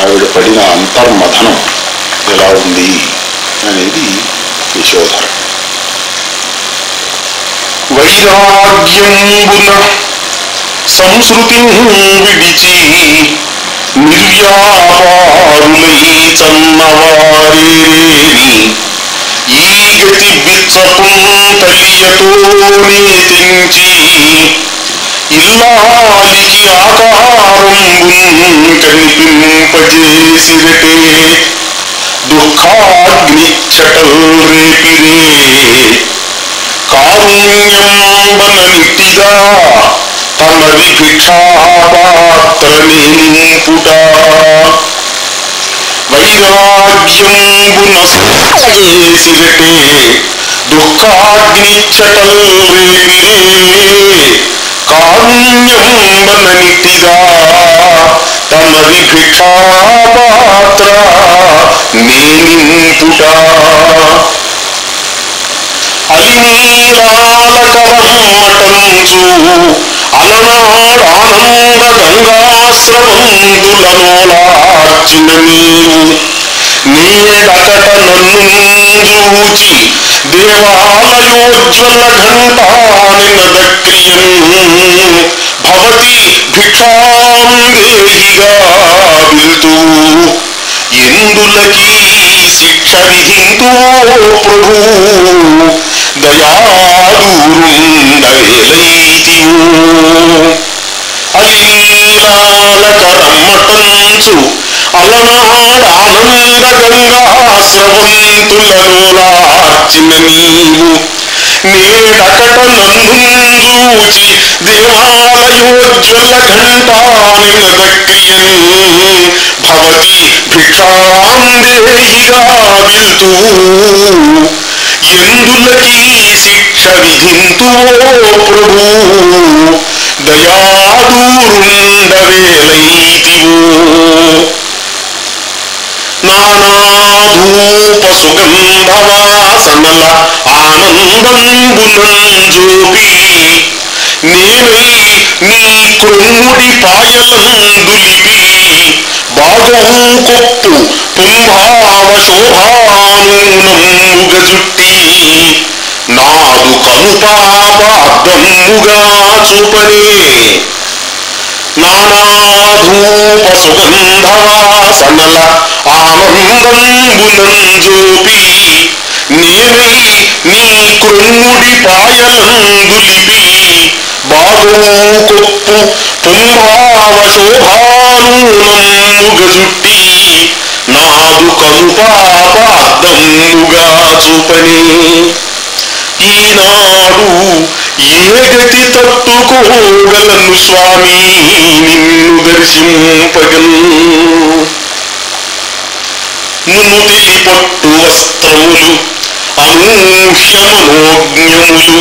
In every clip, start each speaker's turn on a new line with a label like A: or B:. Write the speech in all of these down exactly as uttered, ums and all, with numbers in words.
A: ఆవిడ పడిన అంతర్మథనం ఎలా ఉంది అనేది యశోధర. వైరాగ్యంబున సంస్కృతిని విడిచి నిర్వ్యాపారులై చన్నవారేని ఈ గతి బిచ్చపు తల్లియతోనే తెంచి ఇల్లాలికి ఆకారంబున్ కనిపింపజేసిరటే దుఃఖాగ్ని చటల్ రేపిరే కారుణ్యంబననిటిగా తమరి భిక్షాపాత్రని నింపుట వైరాగ్యంబున చేసిరటే దుఃఖాగ్ని చటల్ రేపిరే కారుణ్యంబననిటిగా తమరి భిక్షాపాత్ర నింపుట అలినీలాలకవమ్మటంచు అలనాడానంద గంగాస్రవంతులనోలార్చిన నీవు నేడకట నన్ను దేవాలయోజ్వల ఘంటానినదక్రియం భవతి భిక్షాందేహిగా విల్తూ ఎందులకీ శిక్ష విధింతువో ప్రభు దయాదూరుండవేలైతివో అలినీలాలకరమ్మటంచు అలనాడానంద గంగాస్రవంతులనోలార్చిన నీవు నేడకట నందుంజూచి దేవాలయోజ్వల ఘంటానినదక్రియం భవతి భిక్షాందేహిగా విల్తూ ఎందులకీ శిక్ష విధింతువో ప్రభు దయాదూరుండవేలైతివో నానాధూప సుగంధవాసనల ఆనందంబునంజోపి నేనై నీ క్రొమ్ముడి పాయలందులిపి బాగవు కొప్పు పుంభావ శోభానూనముగ జుట్టి నాదు కనుపాపార్థముగా చూపనే నానాధూప సుగంధవాసనల ఆనందంబునంజోపి నేనై నీ క్రొమ్ముడి పాయలందులిపి బాగవు కొప్పు పుంభావ శోభానూనముగ జుట్టి నాదు కనుపాపార్థముగా చూపనే ఈనాడు ఏ గతి తట్టుకోగలను స్వామి నిన్ను దర్శింపగన్ మునుతిలి పట్టు వస్త్రములు అనూహ్యమనోజ్ఞములు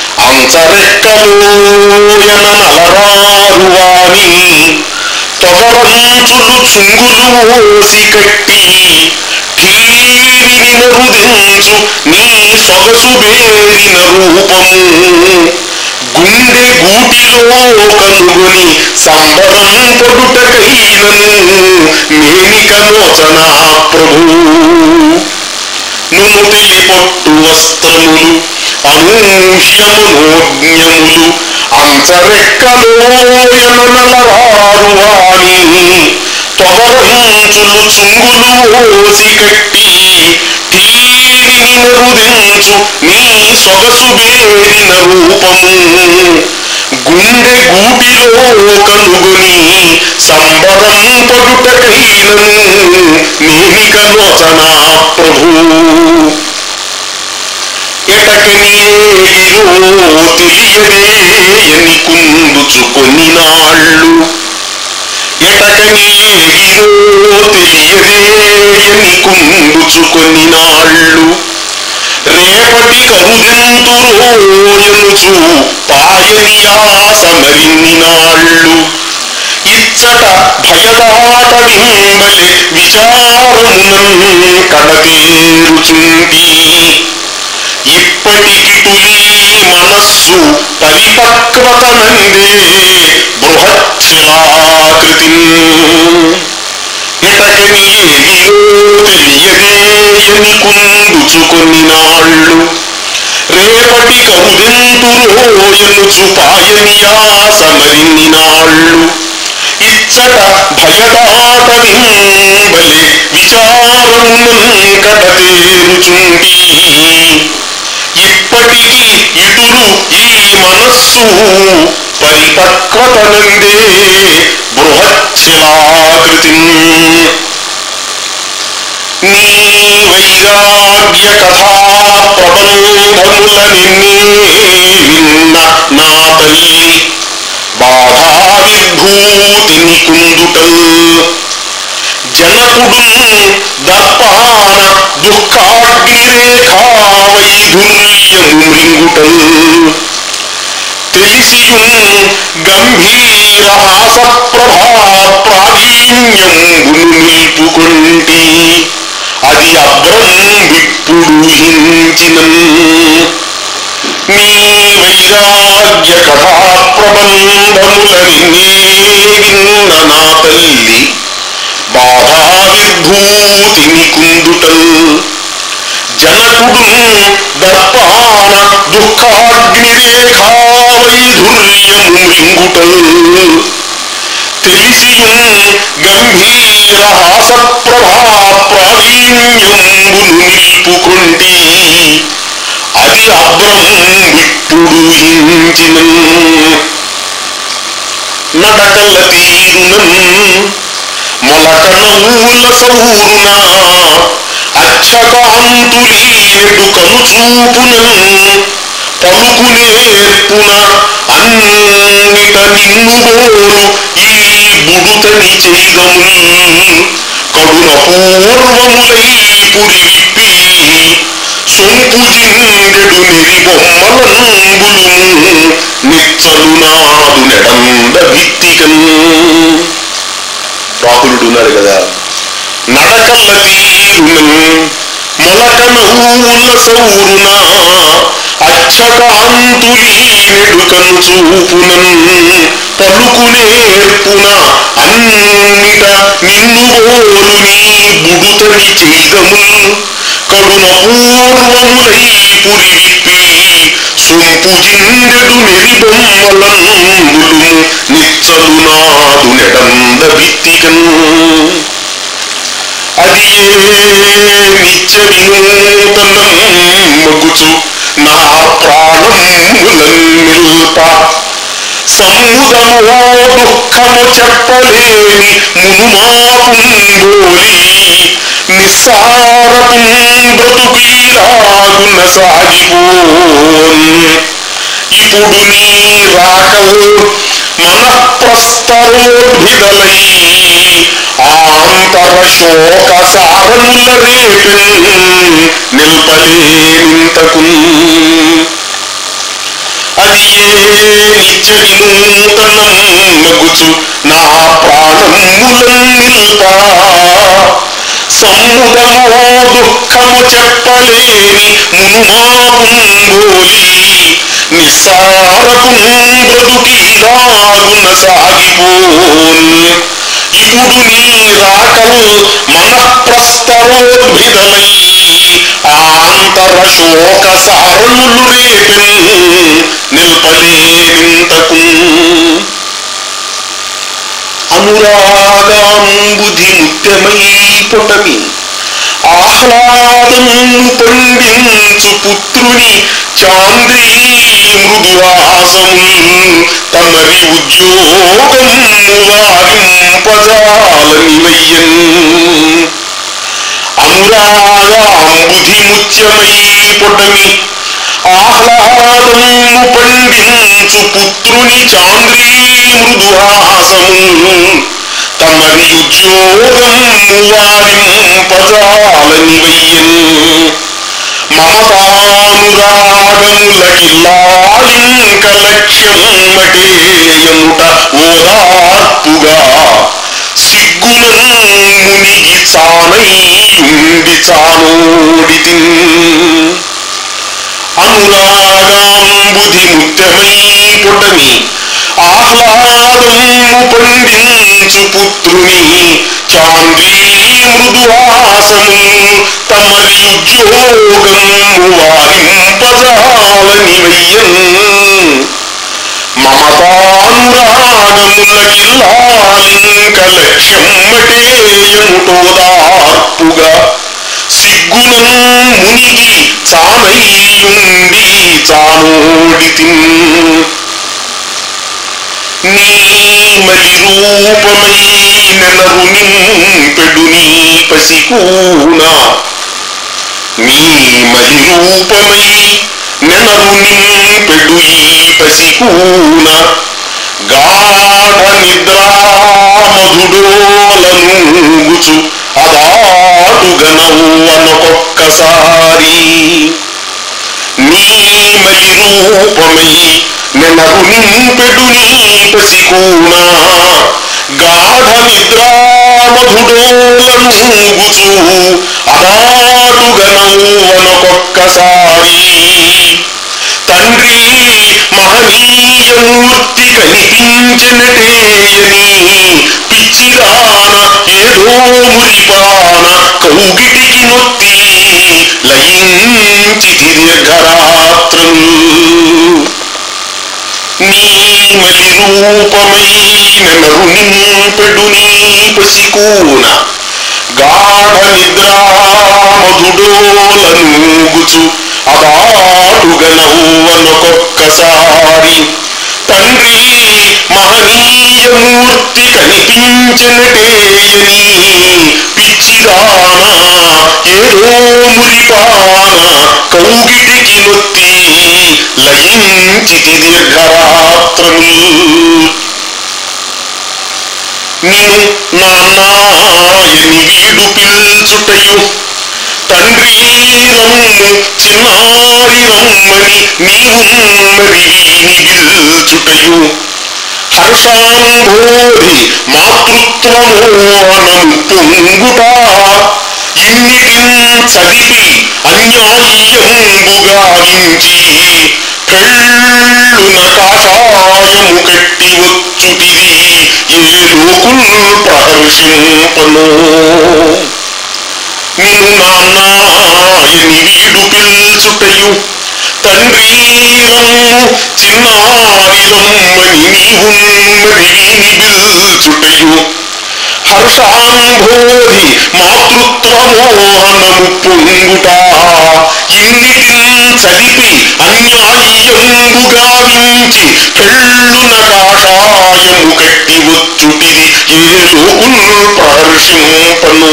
A: అంచరెక్కలోయనలరారువాని తొగరంచులు చుంగులు ఓసి కట్టి ఠీవిని నరుదించు నీ సొగసు బేరిన రూపము గుండె గూటిలో కనుగొని సంబరం పొడుటకైనను మేనికలోచన ప్రభు నునుతిలి పట్టు వస్త్రములు అనూహ్యమనోజ్ఞములు అంచరెక్కలోయనలరారువాని తొగరంచులు చుంగులు ఓసి కట్టి ఠీవిని నరుదించు నీ సొగసు బేరిన రూపము గుండె గూటిలో కనుగొని సంబరం పడుటకైనను మేనికలోచన ప్రభు ఎటకనియేగిరో తెలియదేయని కుందుచుకొని నాళ్ళు ఎటకనియేగిరో తెలియదేయని కుందుచుకొని నాళ్ళు రేపటి కరుదెంతురోయనుచు పాయనియాసమరిన్ని నాళ్ళు ఇచ్చట భయదాట వింబలి విచారమునం కడతేరుచుంటి ఇప్పటికిటులీ మనస్సు పరిపక్వతనందే బృహత్శిలాకృతి ఏతకని ఏదిలో తెలియదేయని కుందుచుకొని నాళ్ళు రేపటి కరుదెంతురో ఎనుచు పాయనియాసమరిన్ని నాళ్ళు ఇచ్చట భయదాటవింబలి విచారమునంకటతేరుచుండి ఇప్పటికి ఇటురు ఈ మనస్సు పరిపక్వతనందే బృహచ్చిలాకృతి నీ వైరాగ్య కథా ప్రబంధముల నిన్నే విన్న నా తల్లి బాధా విభూతిని కుందుటల్ జనకుడు దర్పాన దుఃఖాగ్నిరేఖా వైధుల్యము మృంగుటల్ తెలిసియున్ గంభీర హాసప్రభా ప్రావీణ్యంబును నిల్పుకొంటి అది అభ్రం విప్పుడు హించినన్ నీ వైరాగ్య కథా ప్రబంధములని విన్న నా తల్లి బాధా విభూతిని కుందుటల్ జనకుడు దర్పాన దుఃఖాగ్నిరేఖా వైధుల్యము మృంగుటల్ తెలిసియున్ గంభీర హాసప్రభా ప్రావీణ్యంబును నిల్పుకొంటి అది అభ్రం విప్పుడు హించినన్ నడకల తీరునన్ మొలకన ఊల సౌరున అచ్చకాంతులీడు కనుచూపునన్ పలుకునేర్పున అన్నిట నిన్నుగోలు ఈ బుడుతని చేగముల్ కడున పూర్వములై పురి విప్పి సొంపు జిందెడు నెరి బొమ్మలంబులు నిచ్చలు నాదు నెడంద భిత్తికన్ రాహులుడు ఉన్నాడు కదా. నడకల్ల తీరునన్ మొలకన ఊల సౌరున అచ్చకాంతులీనెడు కనుచూపునన్ పలుకునేర్పున అన్నిట నిన్నుగోలు నీ బుడుతని చేగముల్ కడున పూర్వములై పురి విప్పి సొంపు జిందెడు నెరి బొమ్మలంబులు నిచ్చలు నాదు నెడంద భిత్తికన్ అది ఏ నిత్య వినూతనం మగుచు నా ప్రాణములన్ నిల్ప సముదమో దుఃఖము చెప్పలేని మునుమాపుంబోలి నిస్సారపు బ్రతుకీలాగున సాగిపోన్ ఇప్పుడు నీ రాకవు మనఃప్రస్తరోద్భిదలై ఆంతర శోక సారముల రేపెన్ నిల్పలేనింతకున్ అది ఏ నిత్య వినూతనం మగుచు నా ప్రాణములన్ నిల్ప సముదమో దుఃఖము చెప్పలేని మునుమాపుంబోలి నిస్సారపు బ్రతుకీలాగున సాగిపోన్ ఇప్పుడు నీ రాకలు మనఃప్రస్తరోద్భిదలై ఆంతర శోక సారములు రేపెన్ నిల్పలేనింతకు అనురాగాంబుధి ముత్యమై పొటమి ఆహ్లాదము పండించు పుత్రుని చాంద్రీ మృదుహాసముల్ తమరి ఉద్యోగము వారింపజాలని వయ్యన్ అనురాగాంబుధి ముత్యమై పొటమి ఆహ్లాదము పండించు పుత్రుని చాంద్రీ మృదుహాసముల్ తమరి ఉద్యోగము వారింపజాలని వయ్యన్ మమతానురాగములకిల్లాలింక లక్ష్యమునటేయముట ఓదార్పుగా సిగ్గునన్ మునిగి చానైయుండి చానోడితిన్ అనురాగాంబుధి ముత్యమై పొటమి ఆహ్లాదము పండించు పుత్రుని చాంద్రీ మృదువాసము తమరి ఉద్యోగము వారింపజాలని వయ్యన్ మమతానురాగములకిల్లాలింక లక్ష్యమ్మటేయముటోదార్పుగా సిగ్గునం మునిగి చానైయుండి చానోడితిన్ నీ మలి రూపమై నెనరు నింపెడు నీ పసికూన నీ మలి రూపమై నెనరు నింపెడు ఈ పసికూన గాఢ నిద్రామధుడోలనూగుచు అదాటుగనవ్వనొక్కొక్కసారి నీ మలి రూపమై నెనరు నింపెడు నీ పసికూన గాఢ నిద్రామధుడోలనూగుచు అదాటుగనవ్వనొక్కొక్కసారి తండ్రి మహనీయమూర్తి కనిపించినటేయని పిచ్చిదాన ఏదో మురిపాన కౌగిటికి నొత్తి లయించి దీర్ఘరాత్రులు నీ మలి రూపమై నెనరు నింపెడు నీ పసికూన గాఢ నిద్రామధుడోలనూగుచు అదాటుగనవ్వనొక్కొక్కసారి తండ్రి మహనీయమూర్తి కనిపించినటేయని పిచ్చిదాన ఏదో మురిపాన కౌగిటికి నొత్తి లయించి దీర్ఘరాత్రులు నిన్ను నాన్నాయని వీడు పిల్చుటయు తండ్రి రమ్ము చిన్నారి రమ్మని నీవున్నది నిగిల్చుటయు హర్షాంబోధి మాతృత్వమోహనం పొంగుట ఇన్నిటిన్ చదివి అన్యాయ్యంబుగా వించి పెళ్ళున కాషాయము కట్టి వచ్చుటిది ఏ లోకుల్ ప్రహర్షింపను నిన్ను నాన్నాయని వీడు పిల్చుటయు తండ్రి రమ్ము చిన్నారి రమ్మని నీవున్నది నిగిల్చుటయు హర్షాంబోధి మాతృత్వమోహనము పొంగుట ఇన్నిటిన్ చదివి అన్యాయ్యంబుగా వించి పెళ్ళున కాషాయము కట్టి వచ్చుటిది ఏ లోకుల్ ప్రహర్షింపను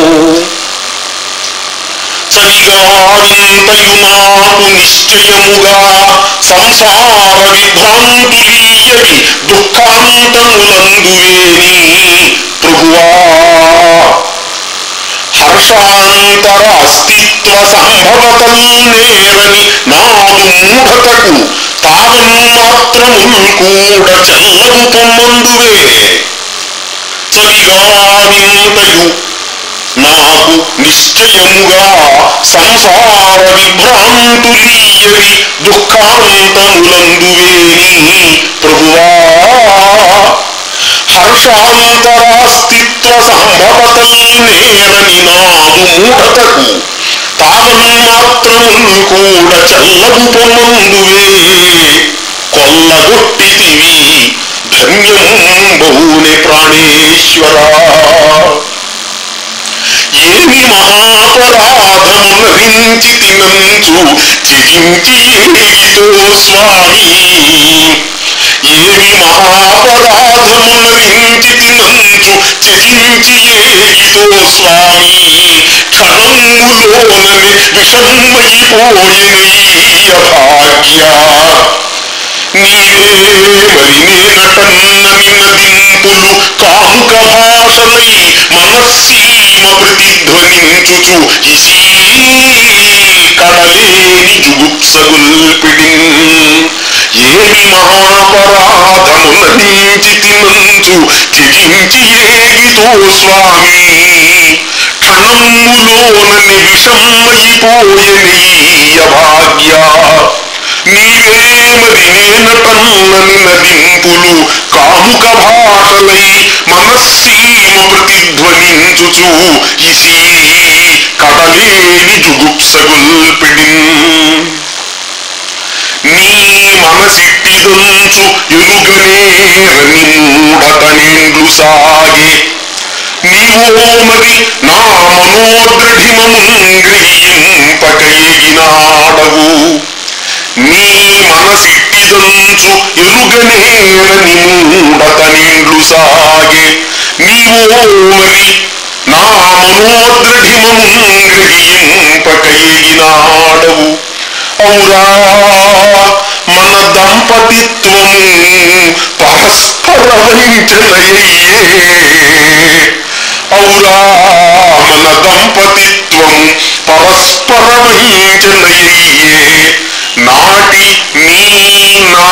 A: చలిగావింతయు నాకు నిశ్చయముగా సంసార విభ్రాంతులీయవి దుఃఖాంతములందువేని ప్రభువా హర్షాంతర అస్తిత్వ సంభవతల్నేరని నాదు మూఢతకు తావన్మాత్రముల్ కూడా చల్లవు పొమ్మందువే చలిగావింతయు నాకు నిశ్చయముగా సంసార విభ్రాంతులీయవి దుఃఖాంతములందువేని ప్రభువా హర్షాంతరాస్తిత్వ సంభవతల్నేరని నాదు మూఢతకు తావన్మాత్రములు కూడా చల్లవు పొమ్మందువే కొల్లగొట్టితివి ధన్యం బహుని ప్రాణేశ్వరా ఏమి మహాపరాధమునరించి తినంచు త్యజించి ఏగితో స్వామి ఏమి మహాపరాధమునరించి తినంచు త్యజించి ఏగితో స్వామి క్షణములోననే విషమమైపోయిన భాగ్య నీవే మరి నేనటన్న నినదింపులు కాముక భాషలై మనస్సీమ ప్రతిధ్వనించుచు ఇసీ కడలేని జుగుప్సగుల్పిడిన్ ఏమి మహాపరాధమునరించి తినంచు త్యజించి ఏగితో స్వామి క్షణములోనని విషమమైపోయిన భాగ్య నీవే మరి నేనట నటన్నని నదింపులు కాముక భాషలై మనస్సీమ ప్రతిధ్వనించుచు ఇసీ కడలేని జుగుప్సగుల్పిడిన్. నీ మనసిట్టిదొంచు ఎరుగనేరని మూఢతనేండ్లు సాగే నీవో మరి నా మనోదృఢిమమున్ గ్రహింపక ఎగినాడవు. నీ మనసిట్టిదొంచు ఎరుగనేరని మూఢతనేండ్లు సాగే నీవో మరి నా మనోదృఢిమమున్ గ్రహింపక ఎగినాడవు. ఔరా మన దంపతిత్వము పరస్పర వంచనయ్యే. ఔరా మన దంపతిత్వము పరస్పర వంచనయ్యే. నాటి నీ నా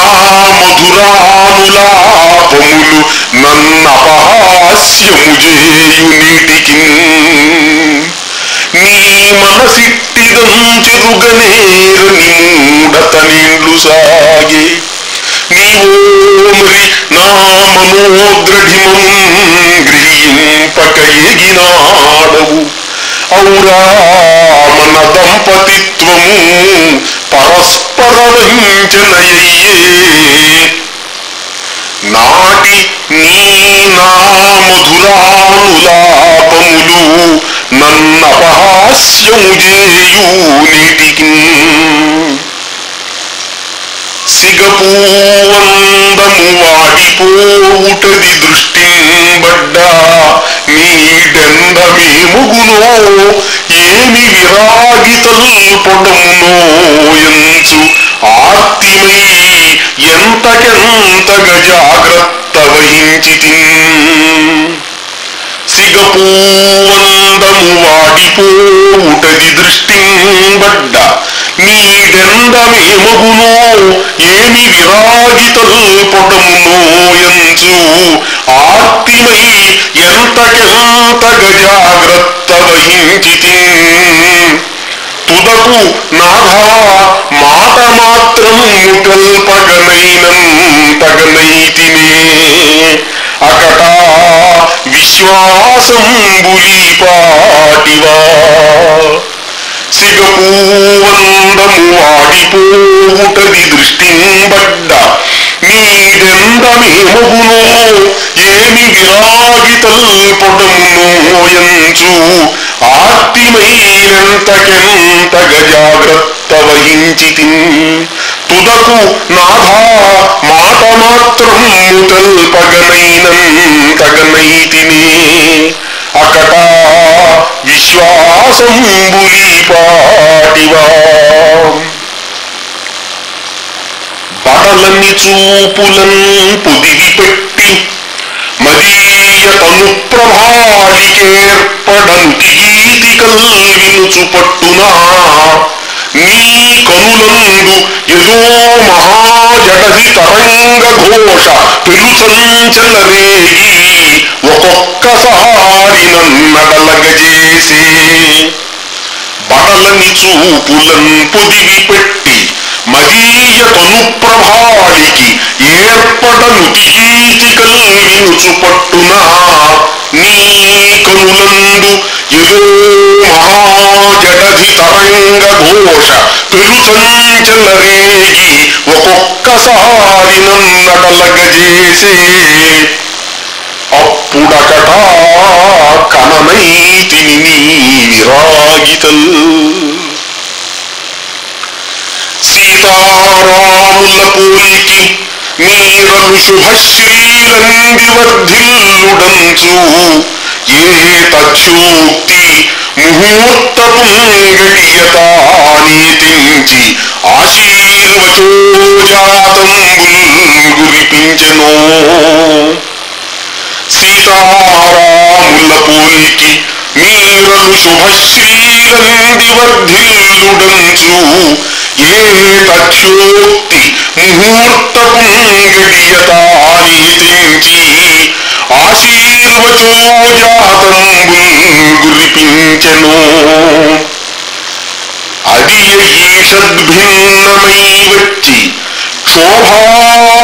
A: మధురానులాపములు నన్నపహాస్యము చేయు నీటికి. నీ మనసిట్టిదంచెరుగనేరని మూఢతనేండ్లు సాగే నీవో మరి నా మనోదృఢిమం గ్రహింపక ఎగినాడవు. ఔరా మన దంపతిత్వము పరస్పర వంచనయ్యే. నాటి నీ నా మధురానులాపములు నన్నపహాస్యము చేయు నీటికి. సిగపూవందము వాడిపోవుటది దృష్టింబడ్డా నీడెందమేముగునో ఏమి విరాగితల్ పొడమునో ఎంచు ఆర్తిమై ఎంతకెంతగ జాగ్రత్త వహించితిన్. సిగపూవందము వాడిపోవుటది దృష్టింబడ్డ నీడెందమేమగునో ఏమి విరాగితల్ పొడమునో ఎంచు ఆర్తిమై ఎంతకెంతగ జాగ్రత్త వహించితిన్. తుదకు నాథా మాట మాత్రం కల్పగనైనంతగనైతినే అకటా విశ్వాసంబులీపాటివా. సిగపూవందము వాడిపోవుటది దృష్టింబడ్డ నీడెందమేమగునో ఏమి విరాగితల్ పొడమునో ఎంచు ఆర్తిమై ఎంతకెంతగ జాగ్రత్త వహించితిన్. తుదకు నాథా మాట మాత్రం కల్పగనైనంతగనైతినే అకటా విశ్వాసంబులీపాటివా. బడలని చూపులన్ పొదివి పెట్టి మదీయ తను ప్రభాళికేర్పడను గీతికల్ వినుచు పట్టునా నీ కనులందు ఏదో మహాజడసి తరంగ ఘోష పెరుచంచలరేగి ఒక్కొక్కసారి నన్నడలగజేసే. బడలని చూపులన్ పొదివి పెట్టి మదీయ తను ప్రభాళికి ఏర్పడను గీతికల్ వినుచు పట్టునా నీ కనులందు ఏదో మహాజడధి తరంగ ఘోష పెరుచంచలరేగి ఒక్కొక్కసారి నన్నడలగజేసే. అప్పుడకటా కననైతిని నీ విరాగితల్. సీతారాముల పోలికి మీరను శుభశ్రీలంది వర్ధిల్లుడంచు ఏ తచ్చోక్తి ముహూర్తపు గడియతానీతించి ఆశీర్వచోజాతంబుల్ గురిపించెనో. సీతారాముల పోలికి మీరను శుభశ్రీలంది వర్ధిల్లుడంచు ఏ తచ్చోక్తి ముహూర్తపు గడియతానీతించి ఆశీర్వచోజాతంబుల్ గురిపించెను. అది ఈషద్భిన్నమై వచ్చి క్షోభా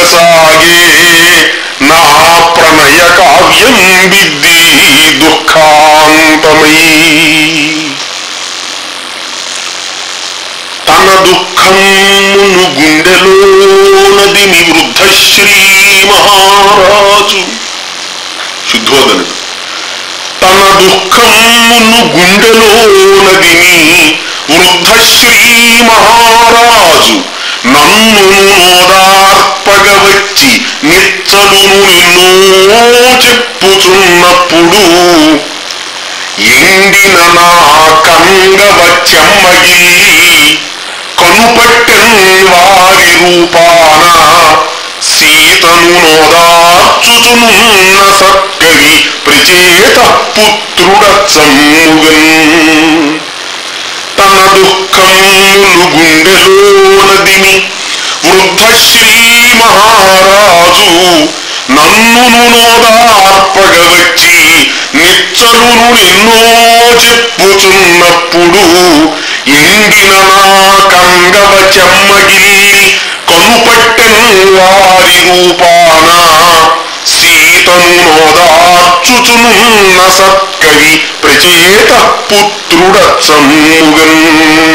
A: సాగే నా ప్రణయ కావ్యం విద్ది దుఃఖాంతమై. తన దుఃఖమును గుండెలోనదిని వృద్ధశ్రీ మహారాజు. శుద్ధోదనుడు తన దుఃఖమును గుండెలోనదిని వృద్ధశ్రీ మహారాజు నన్ను నోదార్పగవచ్చి నిచ్చలును ఎన్నో చెప్పుచున్నప్పుడు ఎండిన నా కంగవ చెమ్మగిల్లి కనుపట్టెన్ వారి రూపాన సీతను నోదార్చుచునున్న సక్కవి ప్రచేత పుత్రుడచ్చమ్ముగన్. తన దుఃఖమును గుండెలోనదిని వృద్ధశ్రీ మహారాజు నన్నును నోదార్పగవచ్చి నిచ్చలును ఎన్నో చెప్పుచున్నప్పుడు ఎండిన నా కంగవ చెమ్మగిల్లి కనుపట్టెన్ వారి రూపాన సీతను నోదార్చుచునున్న సత్కవి ప్రచేత పుత్రుడచ్చమ్ముగన్.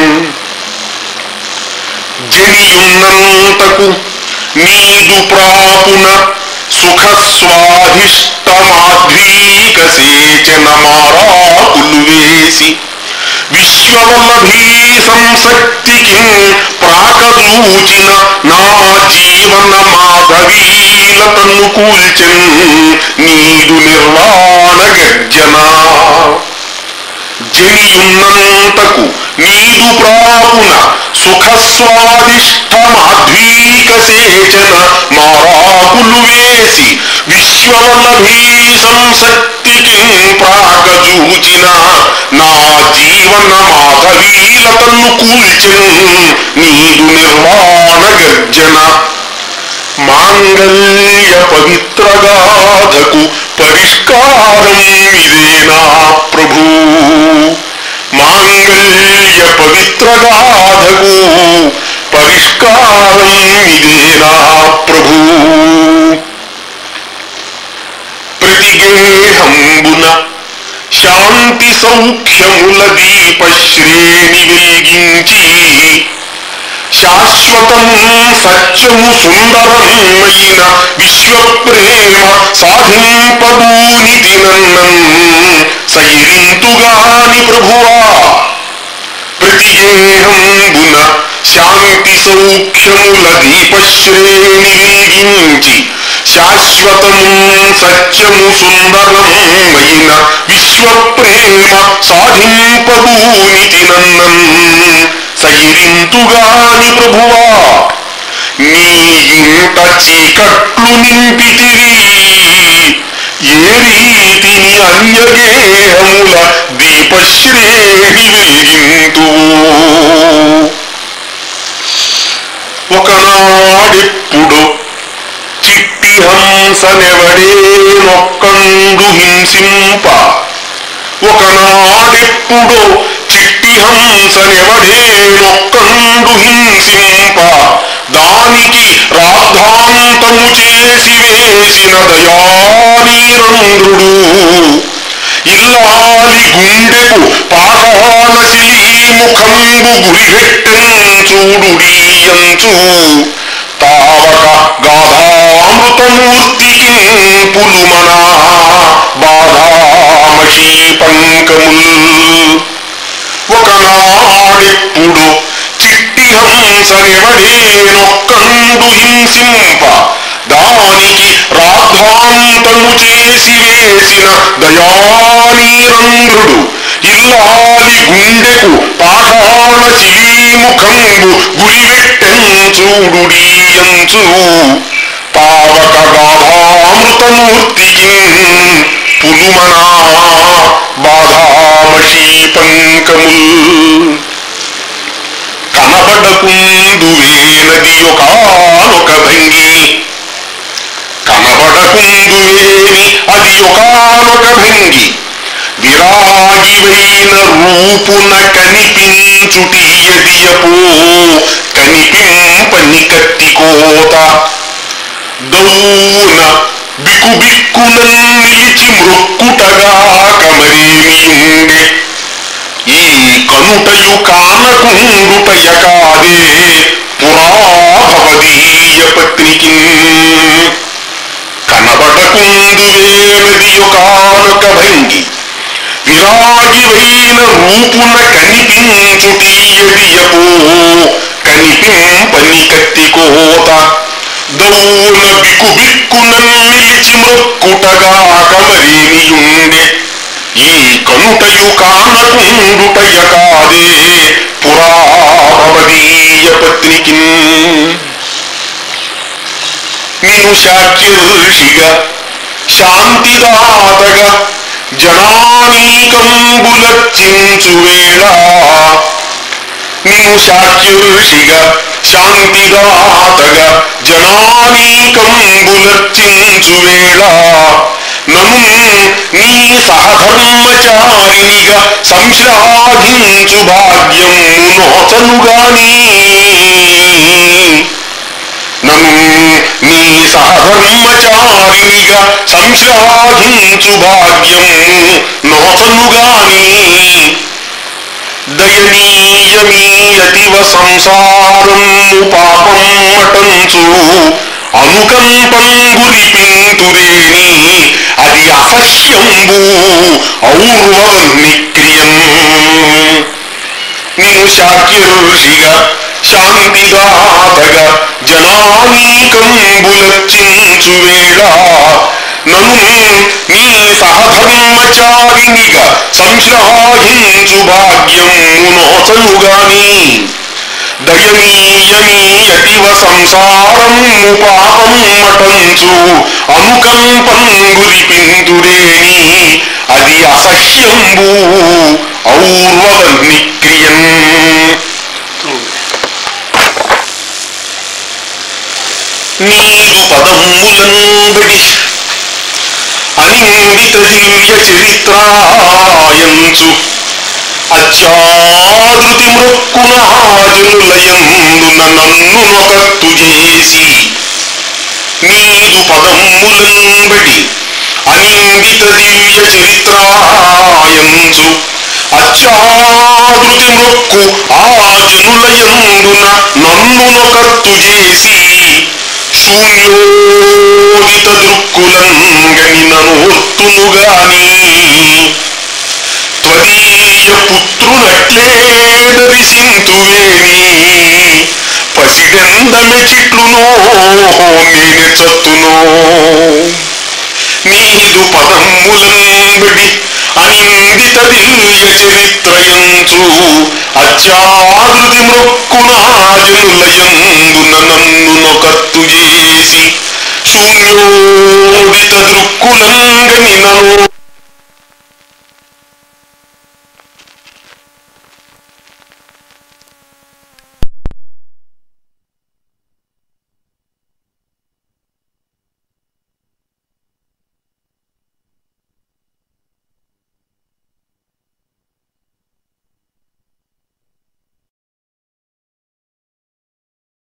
A: జనియున్నంతకు నీదు ప్రాపున సుఖ స్వాధిష్టమాధ్వీక సేచన మారాకులు వేసి విశ్వవల్లభీ సంసక్తికి ప్రాకదూచిన నా జీవన మాధవీలతను కూల్చెన్ నీదు నిర్వాణ గర్జన. జనియున్నంతకు నీదు ప్రాపున సుఖ స్వాదిష్టమాధ్వీక సేచన మారాకులు వేసి విశ్వవల్లభీ సంసక్తికి ప్రాకజూచిన నా జీవన మాధవీలతను కూల్చెన్ నీదు నిర్వాణ గర్జన. మాంగళ్య పవిత్రగాధకు పరిష్కారం ఇదేనా ప్రభూ. మాంగళ్య పవిత్రగాధకు పరిష్కారం ఇదేనా ప్రభూ. ప్రతిగేహంబున శాంతి సౌఖ్యముల దీపశ్రేణి వెలిగించి శాశ్వతము సత్యము సుందరమైన విశ్వప్రేమ సాధింపబూనితి నన్నన్ సైరింతుగాని ప్రభువా. ప్రతిగేహంబున శాంతి సౌఖ్యముల దీపశ్రేణి వెలిగించి శాశ్వతము సత్యము సుందరమైన విశ్వప్రేమ సాధింపబూనితి నన్నన్ సైరింతుగాని ప్రభువా. నీ ఇంట చీకట్లు నింపితివి ఏ రీతిని అన్యగేహముల దీపశ్రేణి వెలిగింతువు. ఒకనాడెప్పుడు చిట్టి హంసనెవడేనొక్కండు హింసింప. ఒకనాడెప్పుడు చిట్టి హంసనెవడేనొక్కండు హింసింప దానికి రాద్ధాంతము చేసి వేసిన దయానీరంధ్రుడు ఇల్లాలి గుండెకు పాతాళశిలీ ముఖంబు గురిగెట్టెన్ చూడుడీయంచు తావక గాధామృతమూర్తికి పులుమనా బాధామహీ పంకముల్. ఒకనాడెప్పుడు చిట్టి హంసనెవడేనొక్కండు హింసింప దానికి రాద్ధాంతము చేసి వేసిన దయానీరంధ్రుడు ఇల్లాలి గుండెకు పాతాళశిలీ ముఖంబు గురివెట్టెన్ చూడుడీయంచు తావక గాధామృతమూర్తికి పులుమనా బాధామహీ పంకముల్. కనబడకుందువేనది ఒకానొక భంగి కనబడకుందువేని అది ఒకానొక భంగి విరాగివైన రూపున కనిపించుటీయదియపో కనిపింపని కత్తికోత. దౌన బికు బిక్కున నిలిచి మృక్కుటగా కమరేమియుండే ఈ కనుటయు కానకుండుటయ కాదే పురాభవదీయ పత్నికి కనబడకుందువేనదియు కానొక భంగి విరాగివైన రూపున కనిపించుటీయదియపో కనిపింపని కత్తికోత దౌన బికు బిక్కున నిలిచి మృక్కుటగా కమరేమియుండే ఈ కనుటయు కానకుండుటయ కాదే పురాభవదీయ పత్నికి నిను శాక్యర్షిగా శాంతిదాతగా జనానీకంబులర్చించు వేళ నిను శాక్యర్షిగా శాంతిదాతగా జనానీకంబులర్చించు వేళ నను నీ సహధర్మచారినిగా సంశ్లాఘించు భాగ్యము నోచనుగాని నను నీ సహధర్మచారినిగా సంశ్లాఘించు భాగ్యము నోచనుగాని దయనీయమీయతివ సంసారము పాపం మటంచు అనుకంపం గురిపింతురేని అది అసహ్యంబు ఔర్వవన్నిక్రియం నిను శాక్యర్షిగా శాంతిదాతగా జనానీకంబులర్చించు వేళ నను నీ సహధర్మచారినిగా సంశ్లాఘించు భాగ్యము నోచనుగాని దయనీయమీయతివ సంసారము పాపం మటంచు అనుకంపం గురిపింతురేని అది అసహ్యంబు ఔర్వవన్నిక్రియం నీదు పదములంబడి అనిందిత దివ్య చరిత్రాయంచు అత్యాదృతి మృక్కున జనులయందున నన్ను నొకత్తు చేసి నీదు పదములంబడి అనిందిత దివ్య చరిత్రాయంచు అత్యాదృతి మృక్కు ఆ జనులయందున నన్ను నొకత్తు చేసి శూన్యోదిత దృక్కులంగని ననోర్తునుగాని త్వదీయ పుత్రునట్లే దర్శింతువేని పసిడెందమె చిట్లునో నేనే చత్తునో నీదు పదములంబడి అనిందిత దివ్య చరిత్రయంచు అత్యాదృతి మృక్కున జనులయందున నన్ను నొకత్తు చేసి శూన్యోదిత దృక్కులంగని నను